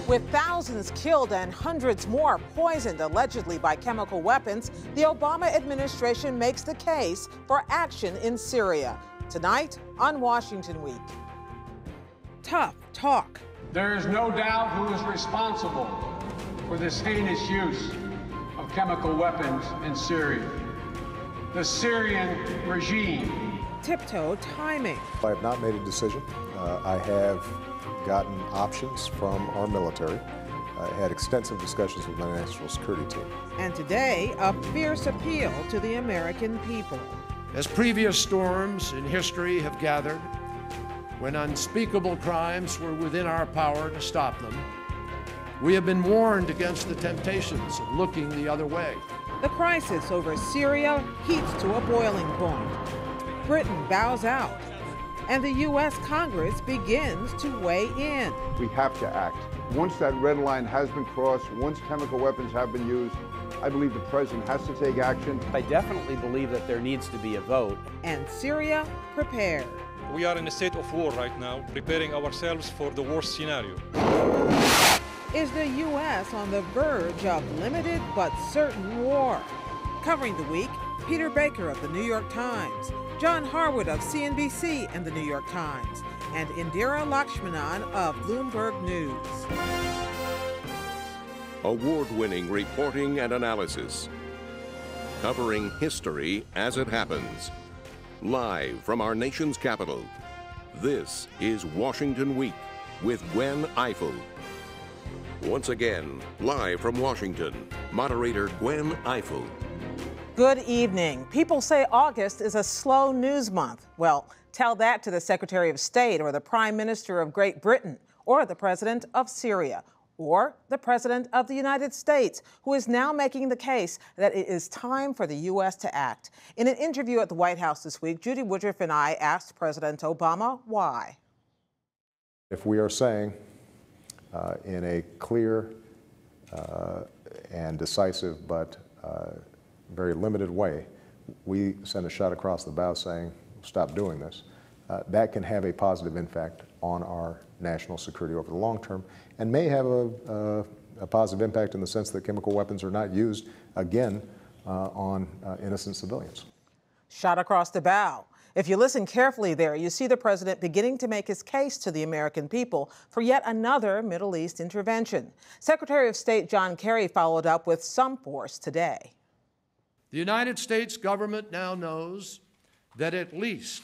With thousands killed and hundreds more poisoned allegedly by chemical weapons, the Obama administration makes the case for action in Syria. Tonight on Washington Week. Tough talk. There is no doubt who is responsible for this heinous use of chemical weapons in Syria. The Syrian regime. Tiptoe timing. I have not made a decision. I have gotten options from our military. I had extensive discussions with my national security team. And today, a fierce appeal to the American people. As previous storms in history have gathered, when unspeakable crimes were within our power to stop them, we have been warned against the temptations of looking the other way. The crisis over Syria heats to a boiling point. Britain bows out, and the U.S. Congress begins to weigh in. We have to act. Once that red line has been crossed, once chemical weapons have been used, I believe the president has to take action. I definitely believe that there needs to be a vote. And Syria prepared. We are in a state of war right now, preparing ourselves for the worst scenario. Is the U.S. on the verge of limited but certain war? Covering the week, Peter Baker of the New York Times, John Harwood of CNBC and the New York Times, and Indira Lakshmanan of Bloomberg News. Award-winning reporting and analysis, covering history as it happens. Live from our nation's capital, this is Washington Week with Gwen. Once again, live from Washington, moderator Gwen. Good evening. People say August is a slow news month. Well, tell that to the Secretary of State or the Prime Minister of Great Britain or the President of Syria or the President of the United States, who is now making the case that it is time for the U.S. to act. In an interview at the White House this week, Judy Woodruff and I asked President Obama why. If we are saying in a clear and decisive but very limited way, we send a shot across the bow saying, stop doing this, that can have a positive impact on our national security over the long term and may have a positive impact in the sense that chemical weapons are not used again on innocent civilians. Shot across the bow. If you listen carefully there, you see the president beginning to make his case to the American people for yet another Middle East intervention. Secretary of State John Kerry followed up with some force today. The United States government now knows that at least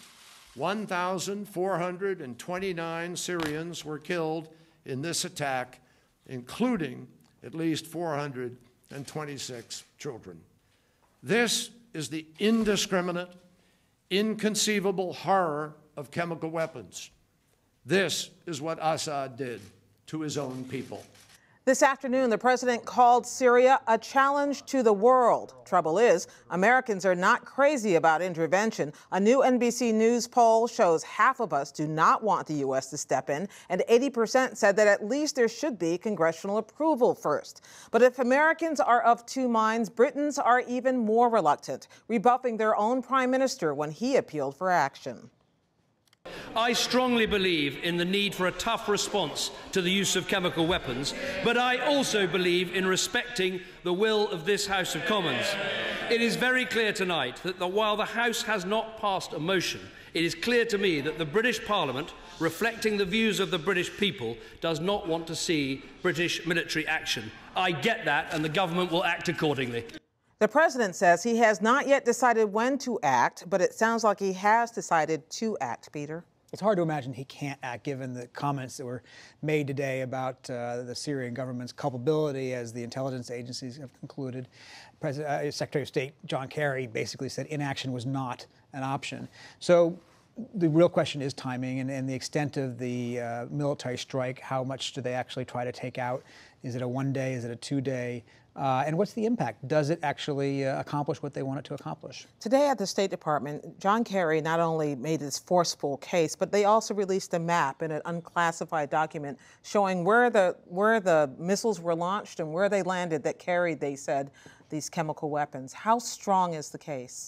1,429 Syrians were killed in this attack, including at least 426 children. This is the indiscriminate, inconceivable horror of chemical weapons. This is what Assad did to his own people. This afternoon, the president called Syria a challenge to the world. Trouble is, Americans are not crazy about intervention. A new NBC News poll shows half of us do not want the U.S. to step in, and 80% said that at least there should be congressional approval first. But if Americans are of two minds, Britons are even more reluctant, rebuffing their own prime minister when he appealed for action. I strongly believe in the need for a tough response to the use of chemical weapons, but I also believe in respecting the will of this House of Commons. It is very clear tonight that while the House has not passed a motion, it is clear to me that the British Parliament, reflecting the views of the British people, does not want to see British military action. I get that, and the government will act accordingly. The president says he has not yet decided when to act, but it sounds like he has decided to act, Peter. It's hard to imagine he can't act given the comments that were made today about the Syrian government's culpability, as the intelligence agencies have concluded. Secretary of State John Kerry basically said inaction was not an option. So the real question is timing and the extent of the military strike. How much do they actually try to take out? Is it a one-day? Is it a two-day? And what's the impact? Does it actually accomplish what they want it to accomplish? Today at the State Department, John Kerry not only made his forceful case, but they also released a map in an unclassified document showing where the missiles were launched and where they landed that carried, they said, these chemical weapons. How strong is the case?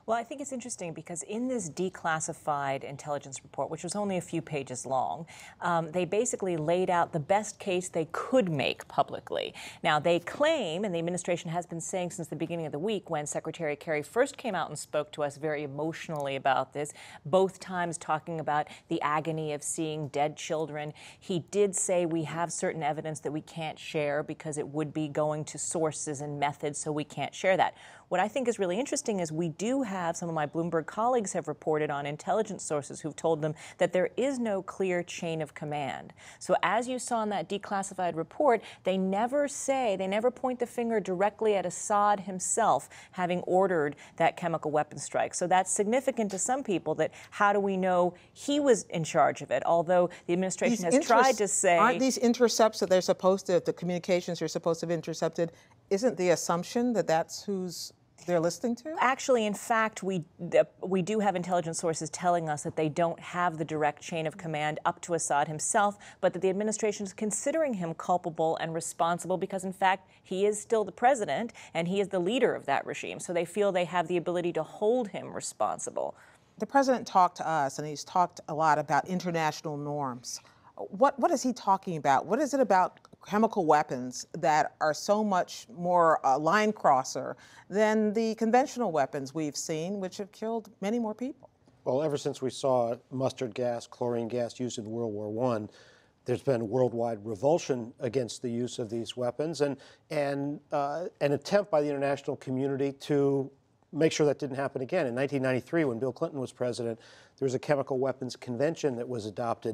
Well, I think it's interesting because in this declassified intelligence report, which was only a few pages long, they basically laid out the best case they could make publicly. Now, they claim, and the administration has been saying since the beginning of the week when Secretary Kerry first came out and spoke to us very emotionally about this, both times talking about the agony of seeing dead children. He did say we have certain evidence that we can't share because it would be going to sources and methods, so we can't share that. What I think is really interesting is we do have, some of my Bloomberg colleagues have reported on intelligence sources who've told them that there is no clear chain of command. So as you saw in that declassified report, they never point the finger directly at Assad himself having ordered that chemical weapon strike. So that's significant to some people, that how do we know he was in charge of it? Although the administration has tried to say... Aren't these intercepts that they're supposed to, the communications are supposed to have intercepted, isn't the assumption that that's who's they're listening to? Actually, in fact, we do have intelligence sources telling us that they don't have the direct chain of command up to Assad himself, but that the administration is considering him culpable and responsible because, in fact, he is still the president and he is the leader of that regime. So they feel they have the ability to hold him responsible. The president talked to us, and he's talked a lot about international norms. What is he talking about? What is it about chemical weapons that are so much more line crosser than the conventional weapons we've seen, which have killed many more people? Well, ever since we saw mustard gas, chlorine gas used in World War I, there's been worldwide revulsion against the use of these weapons and an attempt by the international community to make sure that didn't happen again. In 1993, when Bill Clinton was president, there was a chemical weapons convention that was adopted.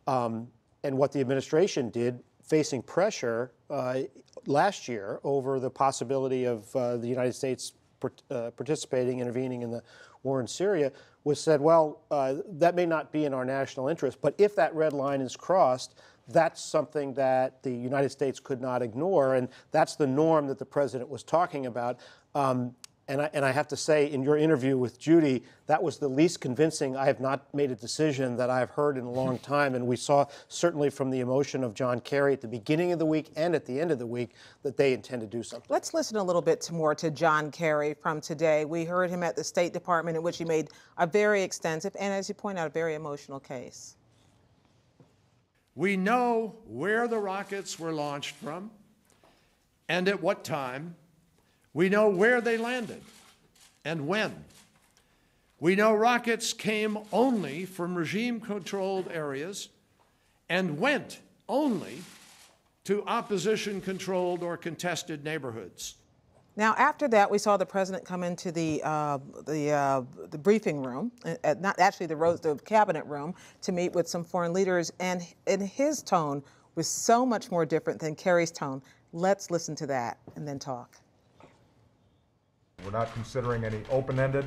And what the administration did, facing pressure last year over the possibility of the United States participating, intervening in the war in Syria, was said, well, that may not be in our national interest, but if that red line is crossed, that's something that the United States could not ignore, and that's the norm that the president was talking about. And I have to say, in your interview with Judy, that was the least convincing. I have not made a decision that I've heard in a long time. And we saw, certainly from the emotion of John Kerry at the beginning of the week and at the end of the week, that they intend to do something. Let's listen a little bit more to John Kerry from today. We heard him at the State Department, in which he made a very extensive and, as you point out, a very emotional case. We know where the rockets were launched from and at what time. We know where they landed and when. We know rockets came only from regime-controlled areas and went only to opposition-controlled or contested neighborhoods. Now, after that, we saw the president come into the briefing room, not actually the cabinet room, to meet with some foreign leaders, and his tone was so much more different than Kerry's tone. Let's listen to that and then talk. We're not considering any open-ended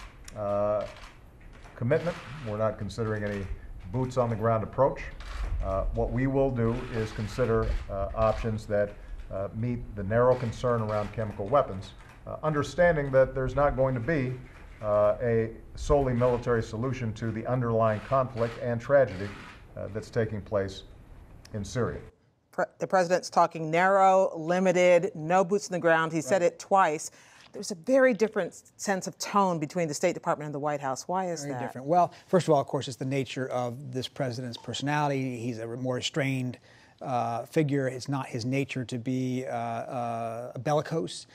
commitment. We're not considering any boots-on-the-ground approach. What we will do is consider options that meet the narrow concern around chemical weapons, understanding that there's not going to be a solely military solution to the underlying conflict and tragedy that's taking place in Syria. The president's talking narrow, limited, no boots on the ground. He said it twice. There's a very different sense of tone between the State Department and the White House. Why is that? Very different. Well, first of all, of course, it's the nature of this president's personality. He's a more restrained figure. It's not his nature to be bellicose.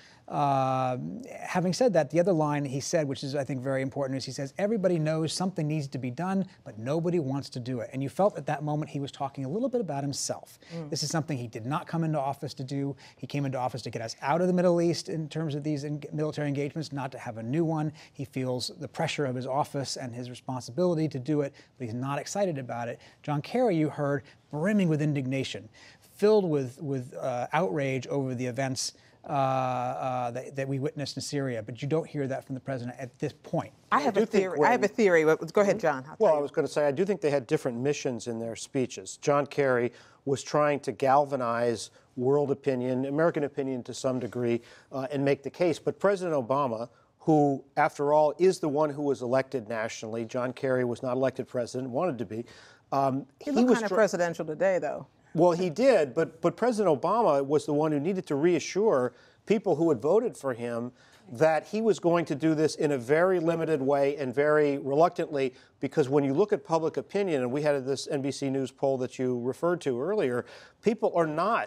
Having said that, the other line he said, which is, I think, very important, is he says, everybody knows something needs to be done, but nobody wants to do it. And you felt at that moment he was talking a little bit about himself. This is something he did not come into office to do. He came into office to get us out of the Middle East in terms of these military engagements, not to have a new one. He feels the pressure of his office and his responsibility to do it, but he's not excited about it. John Kerry, you heard, brimming with indignation, filled with outrage over the events that we witnessed in Syria, but you don't hear that from the president at this point. I have a theory. Go ahead, John. Well, I was going to say, I do think they had different missions in their speeches. John Kerry was trying to galvanize world opinion, American opinion to some degree, and make the case. But President Obama, who, after all, is the one who was elected nationally, John Kerry was not elected president, wanted to be. He looked kind of presidential today, though. Well, he did, but President Obama was the one who needed to reassure people who had voted for him that he was going to do this in a very limited way and very reluctantly, because when you look at public opinion, and we had this NBC News poll that you referred to earlier, people are not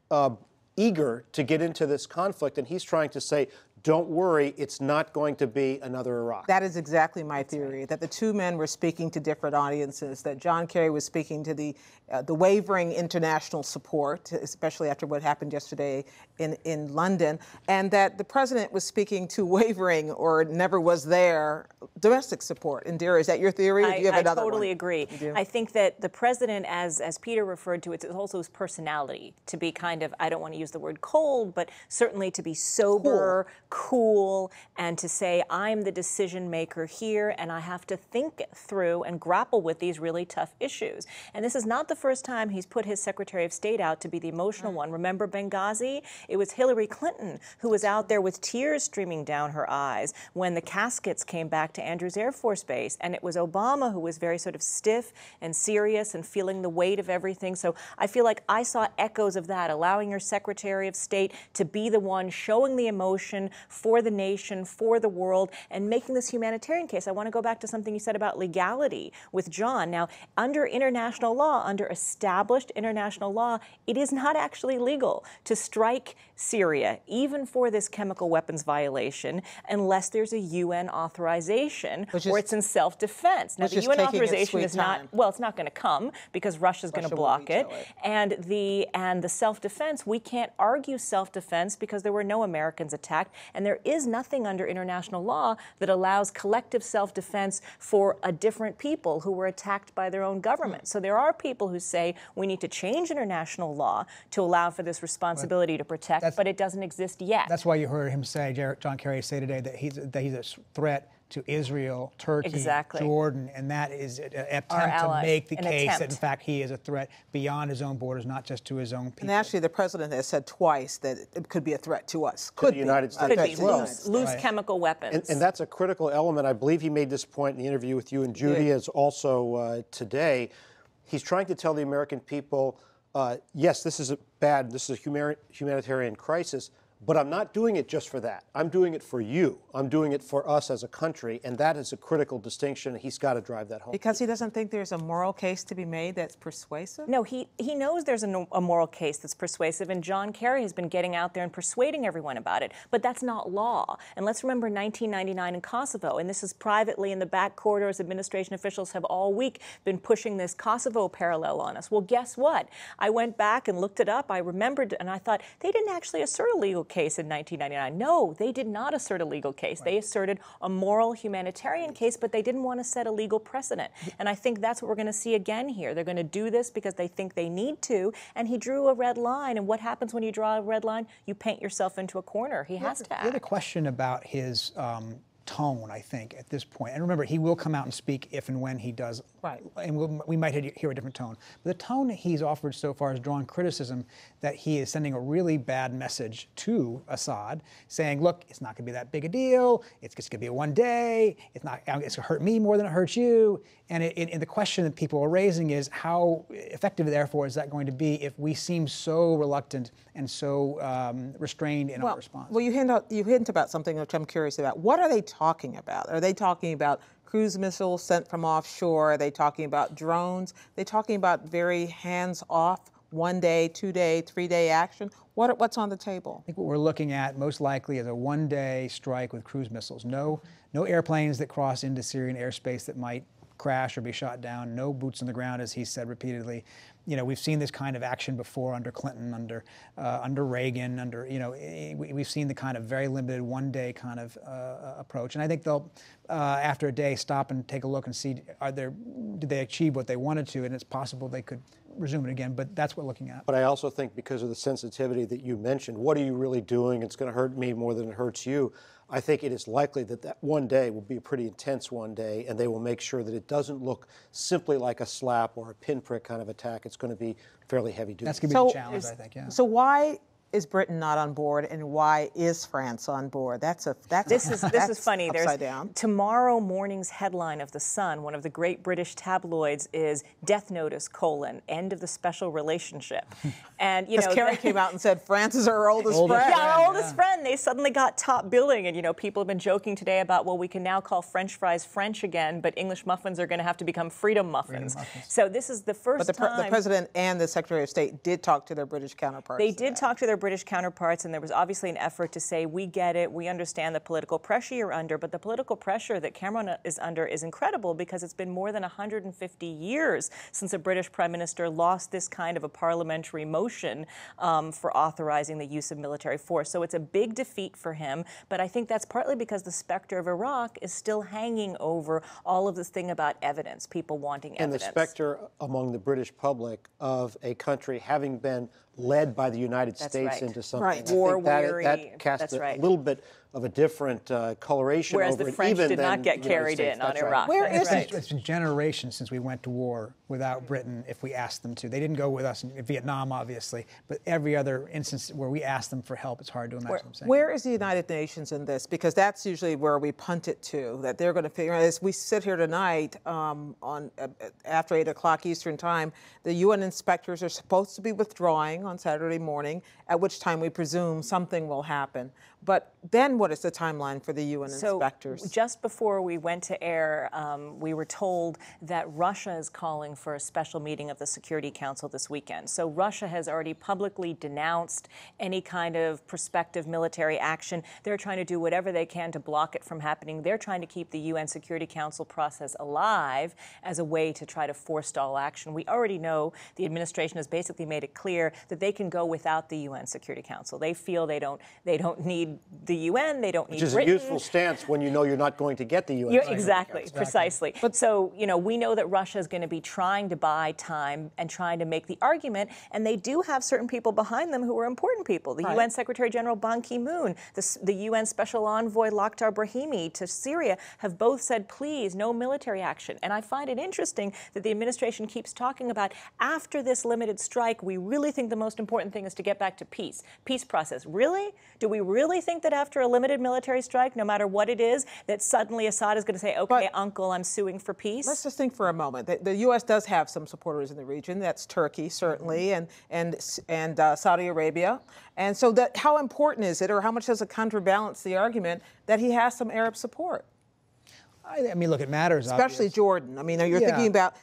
eager to get into this conflict, and he's trying to say, don't worry, it's not going to be another Iraq. That is exactly my theory, that the two men were speaking to different audiences, that John Kerry was speaking to the wavering international support, especially after what happened yesterday in London, and that the president was speaking to wavering or never was there domestic support. Indira, is that your theory? Or do you have another I totally one? agree. I think that the president, as Peter referred to, it's also his personality to be kind of, I don't want to use the word cold, but certainly to be sober, cool, and to say, I'm the decision maker here, and I have to think through and grapple with these really tough issues. And this is not the first time he's put his Secretary of State out to be the emotional one. Remember Benghazi? It was Hillary Clinton who was out there with tears streaming down her eyes when the caskets came back to Andrews Air Force Base, and it was Obama who was very sort of stiff and serious and feeling the weight of everything. So I feel like I saw echoes of that, allowing your Secretary of State to be the one showing the emotion for the nation, for the world, and making this humanitarian case. I want to go back to something you said about legality with John. Now, under international law, under established international law, it is not actually legal to strike Syria, even for this chemical weapons violation, unless there's a UN authorization or it's in self-defense. Now, the UN authorization is not, well, it's not going to come because Russia's going to block it. And the self-defense, we can't argue self-defense because there were no Americans attacked, and there is nothing under international law that allows collective self-defense for a different people who were attacked by their own government. So there are people who say we need to change international law to allow for this responsibility to protect, but it doesn't exist yet. That's why you heard him say, John Kerry say today, that he's a threat to Israel, Turkey, Jordan, and that is an attempt to make the case that, in fact, he is a threat beyond his own borders, not just to his own people. And actually, the president has said twice that it could be a threat to us. Could be. The United States. Could be loose chemical weapons. And that's a critical element. I believe he made this point in the interview with you and Judy, as also today. He's trying to tell the American people, yes, this is a humanitarian crisis, but I'm not doing it just for that. I'm doing it for you. I'm doing it for us as a country, and that is a critical distinction. He's got to drive that home. Because he doesn't think there's a moral case to be made that's persuasive? No, he knows there's a moral case that's persuasive, and John Kerry has been getting out there and persuading everyone about it. But that's not law. And let's remember 1999 in Kosovo, and this is privately in the back corridors. Administration officials have all week been pushing this Kosovo parallel on us. Well, guess what? I went back and looked it up. I remembered, and I thought, they didn't actually assert a legal case in 1999. No, they did not assert a legal case. They asserted a moral humanitarian case, but they didn't want to set a legal precedent. And I think that's what we're going to see again here. They're going to do this because they think they need to, and he drew a red line. And what happens when you draw a red line? You paint yourself into a corner. He has to act. The other question about his tone, I think, at this point, and remember, he will come out and speak if and when he does, and we might hear a different tone. But the tone that he's offered so far has drawn criticism that he is sending a really bad message to Assad, saying, look, it's not going to be that big a deal, it's just going to be a one day, it's going to hurt me more than it hurts you. And the question that people are raising is how effective, therefore, is that going to be if we seem so reluctant and so restrained in our response? Well, you hint about something which I'm curious about. What are they talking about? Are they talking about cruise missiles sent from offshore? Are they talking about drones? Are they talking about very hands-off, 1 day, 2 day, 3 day action? What's on the table? I think what we're looking at most likely is a 1 day strike with cruise missiles. No airplanes that cross into Syrian airspace that might crash or be shot down. No boots on the ground, as he said repeatedly. You know, we've seen this kind of action before under Clinton, under Reagan, we've seen the kind of very limited 1 day kind of approach. And I think they'll, after a day, stop and take a look and see, did they achieve what they wanted to? And it's possible they could resume it again, but that's what we're looking at. But I also think because of the sensitivity that you mentioned, what are you really doing? It's going to hurt me more than it hurts you. I think it is likely that 1 day will be a pretty intense 1 day, and they will make sure that it doesn't look simply like a slap or a pinprick kind of attack. It's going to be fairly heavy duty. That's going to be the challenge, I think, yeah. So why is Britain not on board, and why is France on board? This is funny. Upside down. Tomorrow morning's headline of The Sun, one of the great British tabloids, is "Death Notice: End of the special relationship." And Kerry came out and said France is our oldest friend. Yeah, our oldest friend. They suddenly got top billing, and people have been joking today about, well, we can now call French fries French again, but English muffins are going to have to become freedom muffins. So this is the first time. But the president and the Secretary of State did talk to their British counterparts. They did talk to their British counterparts, and there was obviously an effort to say, we get it, we understand the political pressure you're under, but the political pressure that Cameron is under is incredible because it's been more than 150 years since a British Prime Minister lost this kind of a parliamentary motion for authorizing the use of military force. So it's a big defeat for him, but I think that's partly because the specter of Iraq is still hanging over all of this thing about evidence, people wanting evidence. And the specter among the British public of a country having been led by the United States into something. Right. War weary. That casts a little bit of a different coloration Whereas over the it. French even did not get carried in on Iraq. Where is it? It's been generations since we went to war without Britain if we asked them to. They didn't go with us in Vietnam, obviously, but every other instance where we asked them for help, it's hard to imagine them saying. Where is the United Nations in this? Because that's usually where we punt it to, that they're going to figure out. As we sit here tonight after 8 o'clock Eastern time, the UN inspectors are supposed to be withdrawing on Saturday morning, at which time we presume something will happen. But then what is the timeline for the UN inspectors? Just before we went to air, we were told that Russia is calling for a special meeting of the Security Council this weekend. So Russia has already publicly denounced any kind of prospective military action. They're trying to do whatever they can to block it from happening. They're trying to keep the UN Security Council process alive as a way to try to forestall action. We already know the administration has basically made it clear that they can go without the UN Security Council. They feel they don't need the UN, they don't need Britain. Which is a useful stance when you know you're not going to get the UN. Exactly, precisely. But so, we know that Russia is going to be trying to buy time and trying to make the argument, and they do have certain people behind them who are important people. The UN Secretary General Ban Ki-moon, the UN Special Envoy Lakhdar Brahimi to Syria have both said, please, no military action. And I find it interesting that the administration keeps talking about, after this limited strike, we really think the most important thing is to get back to peace process. Really? Do we really think that after a limited military strike, no matter what it is, that suddenly Assad is going to say, okay, uncle, I'm suing for peace? Let's just think for a moment. The U.S. does have some supporters in the region. That's Turkey, certainly, and Saudi Arabia. And so how important is it, or how much does it counterbalance the argument that he has some Arab support? I mean, look, it matters. Especially Jordan. I mean, you're thinking about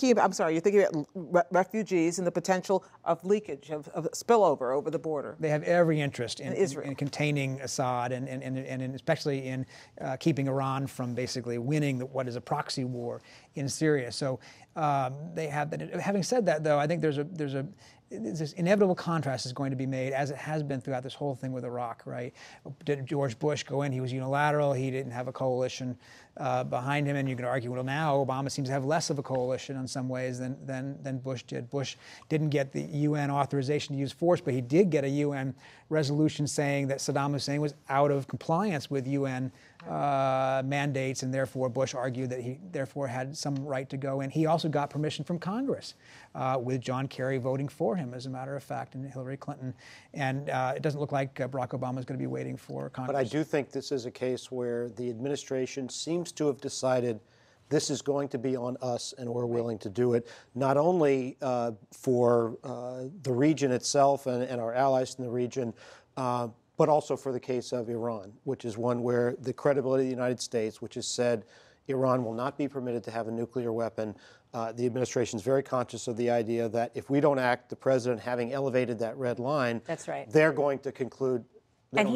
refugees and the potential of leakage, of spillover over the border. They have every interest in containing Assad and especially in keeping Iran from basically winning what is a proxy war in Syria. So they have that. Having said that, though, I think this inevitable contrast is going to be made, as it has been throughout this whole thing with Iraq, right? Did George Bush go in? He was unilateral. He didn't have a coalition behind him, and you can argue, well, now Obama seems to have less of a coalition in some ways than Bush did. Bush didn't get the UN authorization to use force, but he did get a UN resolution saying that Saddam Hussein was out of compliance with UN mandates, and therefore Bush argued that he therefore had some right to go in. He also got permission from Congress, with John Kerry voting for him, as a matter of fact, and Hillary Clinton. And it doesn't look like Barack Obama is going to be waiting for Congress. But I do think this is a case where the administration seems to have decided this is going to be on us, and we're willing to do it, not only for the region itself and our allies in the region, but also for the case of Iran, which is one where the credibility of the United States, which has said Iran will not be permitted to have a nuclear weapon. The administration is very conscious of the idea that if we don't act, the president having elevated that red line, that's right, they're going to conclude. That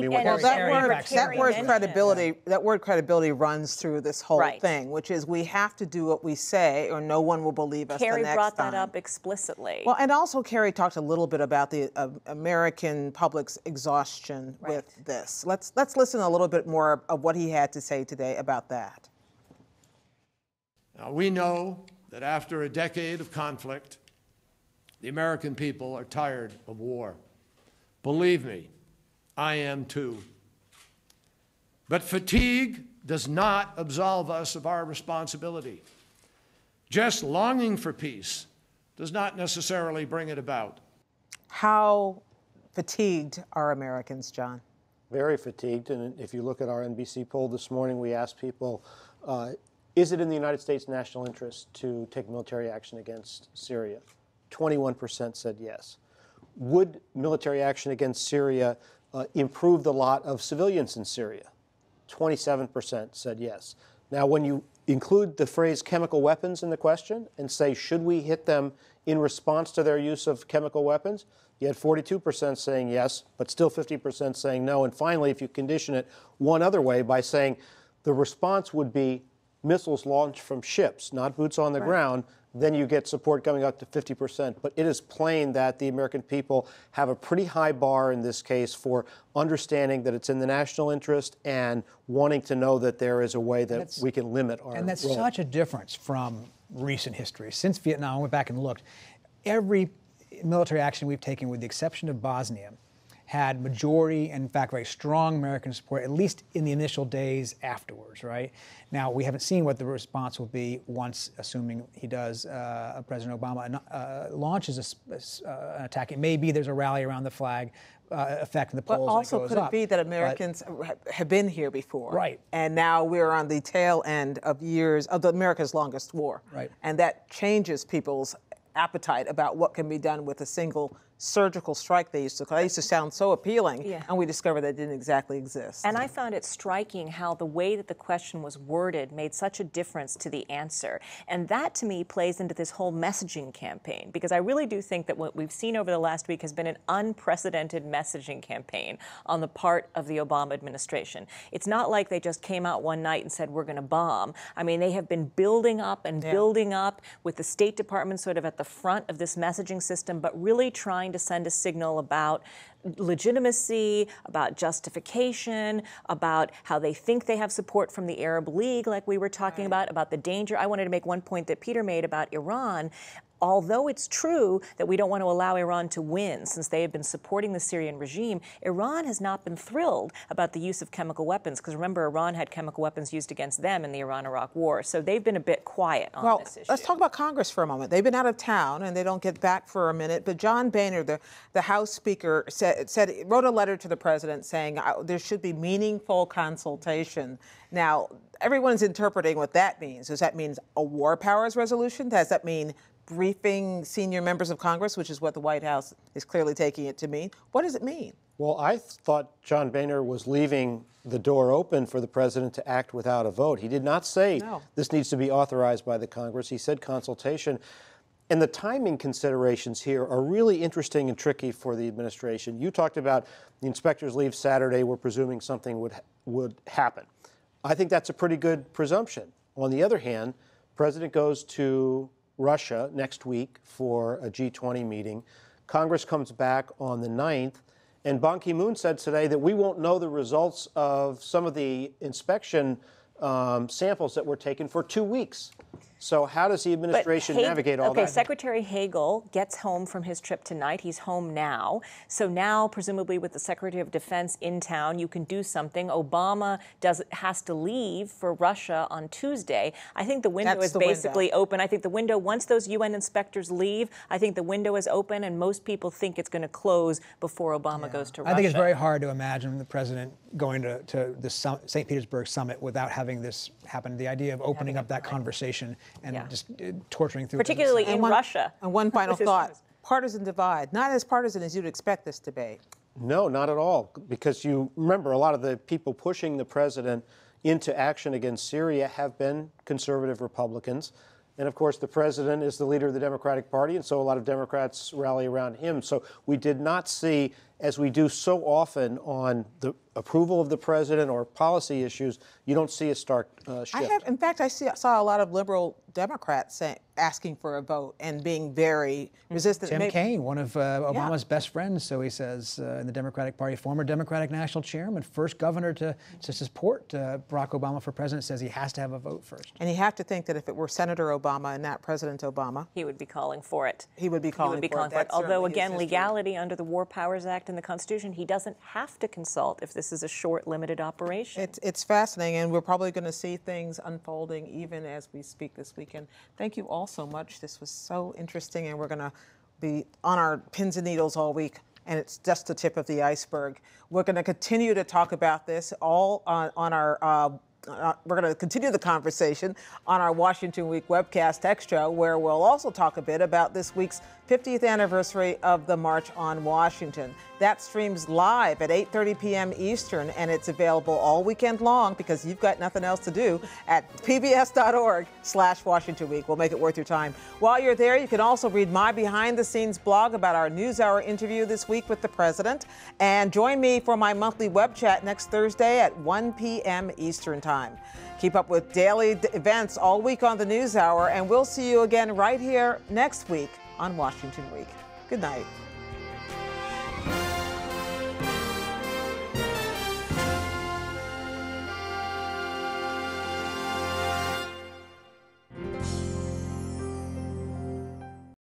word credibility runs through this whole thing, which is we have to do what we say or no one will believe us the next time. Kerry brought that up explicitly. Well, and also Kerry talked a little bit about the American public's exhaustion with this. Let's listen a little bit more of what he had to say today about that. Now, we know that after a decade of conflict, the American people are tired of war. Believe me, I am too. But fatigue does not absolve us of our responsibility. Just longing for peace does not necessarily bring it about. How fatigued are Americans, John? Very fatigued. And if you look at our NBC poll this morning, we asked people, is it in the United States' national interest to take military action against Syria? 21% said yes. Would military action against Syria improve the lot of civilians in Syria? 27% said yes. Now, when you include the phrase chemical weapons in the question and say, should we hit them in response to their use of chemical weapons? You had 42% saying yes, but still 50% saying no. And finally, if you condition it one other way by saying the response would be missiles launched from ships, not boots on the ground, then you get support coming up to 50%. But it is plain that the American people have a pretty high bar in this case for understanding that it's in the national interest and wanting to know that there is a way that we can limit our And that's role. such a difference from recent history. Since Vietnam, I went back and looked, every military action we've taken, with the exception of Bosnia, had majority and, in fact, very strong American support, at least in the initial days afterwards, right? Now, we haven't seen what the response will be once, assuming he does, President Obama launches an attack. It may be there's a rally around the flag effect in the polls. But also, could it be that Americans have been here before? Right. And now we're on the tail end of years of America's longest war. Right. And that changes people's appetite about what can be done with a single surgical strike they used to call. It used to sound so appealing, and we discovered that didn't exactly exist. And I found it striking how the way that the question was worded made such a difference to the answer. And that, to me, plays into this whole messaging campaign, because I really do think that what we've seen over the last week has been an unprecedented messaging campaign on the part of the Obama administration. It's not like they just came out one night and said, we're going to bomb. I mean, they have been building up and building up, with the State Department sort of at the front of this messaging system, but really trying to send a signal about legitimacy, about justification, about how they think they have support from the Arab League, like we were talking about the danger. I wanted to make one point that Peter made about Iran. Although it's true that we don't want to allow Iran to win, since they have been supporting the Syrian regime, Iran has not been thrilled about the use of chemical weapons, because remember, Iran had chemical weapons used against them in the Iran-Iraq war. So they've been a bit quiet on this issue. Let's talk about Congress for a moment. They've been out of town and they don't get back for a minute. But John Boehner, the House Speaker, wrote a letter to the president saying there should be meaningful consultation. Now, everyone's interpreting what that means. Does that mean a war powers resolution? Does that mean briefing senior members of Congress, which is what the White House is clearly taking it to mean? What does it mean? Well, I thought John Boehner was leaving the door open for the president to act without a vote. He did not say this needs to be authorized by the Congress. He said consultation. And the timing considerations here are really interesting and tricky for the administration. You talked about the inspectors leave Saturday. We're presuming something would happen. I think that's a pretty good presumption. On the other hand, the president goes to Russia next week for a G20 meeting. Congress comes back on the 9th. And Ban Ki-moon said today that we won't know the results of some of the inspection samples that were taken for 2 weeks. So how does the administration navigate all that? Okay, Secretary Hagel gets home from his trip tonight. He's home now. So now, presumably with the Secretary of Defense in town, you can do something. Obama has to leave for Russia on Tuesday. I think the window is basically open. I think the window, once those UN inspectors leave, I think the window is open, and most people think it's going to close before Obama goes to Russia. I think it's very hard to imagine the president going to the St. Petersburg summit without having this happen. The idea of opening up that conversation and just torturing through particularly in Russia. And one final thought, partisan divide, not as partisan as you'd expect this debate. No, not at all, because you remember a lot of the people pushing the president into action against Syria have been conservative Republicans. And of course, the president is the leader of the Democratic Party, and so a lot of Democrats rally around him. So we did not see, as we do so often on the approval of the president or policy issues, you don't see a stark shift. In fact, I saw a lot of liberal Democrats asking for a vote and being very resistant. Tim Kaine, one of Obama's best friends, so he says, in the Democratic Party, former Democratic national chairman, first governor to support Barack Obama for president, says he has to have a vote first. And you have to think that if it were Senator Obama and not President Obama, he would be calling for it. He would be calling for it. Although, again, legality under the War Powers Act and the Constitution, he doesn't have to consult if this is a short, limited operation. It's fascinating, and we're probably going to see things unfolding even as we speak this weekend. Thank you all so much. This was so interesting, and we're going to be on our pins and needles all week and it's just the tip of the iceberg. We're going to continue to talk about this all on our we're going to continue the conversation on our Washington Week webcast extra, where we'll also talk a bit about this week's 50th anniversary of the March on Washington. That streams live at 8:30 p.m. Eastern, and it's available all weekend long because you've got nothing else to do at pbs.org/Washington Week. We'll make it worth your time. While you're there, you can also read my behind-the-scenes blog about our NewsHour interview this week with the president, and join me for my monthly web chat next Thursday at 1 p.m. Eastern Time. Keep up with daily events all week on the NewsHour, and we'll see you again right here next week on Washington Week. Good night.